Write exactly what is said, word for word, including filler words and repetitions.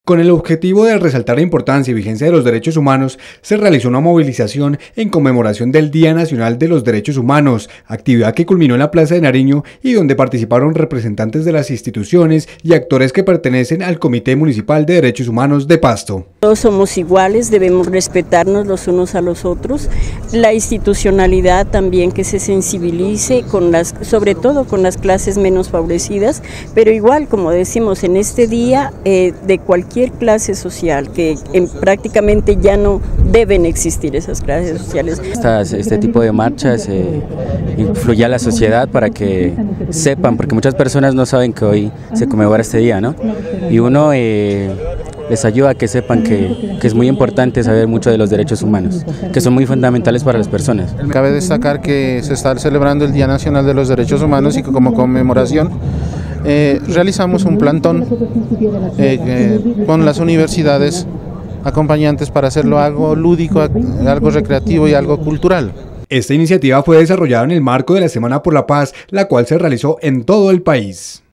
Con el objetivo de resaltar la importancia y vigencia de los derechos humanos, se realizó una movilización en conmemoración del Día Nacional de los Derechos Humanos, actividad que culminó en la Plaza de Nariño y donde participaron representantes de las instituciones y actores que pertenecen al Comité Municipal de Derechos Humanos de Pasto. Todos somos iguales, debemos respetarnos los unos a los otros. La institucionalidad también, que se sensibilice, con las, sobre todo con las clases menos favorecidas, pero igual, como decimos, en este día eh, de cualquier clase social, que en, prácticamente ya no deben existir esas clases sociales. Estas, este tipo de marchas eh, influye a la sociedad para que sepan, porque muchas personas no saben que hoy se conmemora este día, ¿no? Y uno eh, les ayuda a que sepan que, que es muy importante saber mucho de los derechos humanos, que son muy fundamentales para las personas. Cabe destacar que se está celebrando el Día Nacional de los Derechos Humanos y que como conmemoración Eh, realizamos un plantón eh, eh, con las universidades acompañantes para hacerlo algo lúdico, algo recreativo y algo cultural. Esta iniciativa fue desarrollada en el marco de la Semana por la Paz, la cual se realizó en todo el país.